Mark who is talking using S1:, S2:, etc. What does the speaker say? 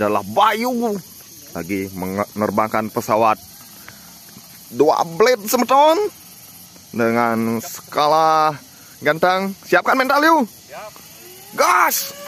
S1: adalah Bayu lagi menerbangkan pesawat 2 blade semeton dengan skala ganteng. Siapkan mental yuk.
S2: Siap.
S1: Gas.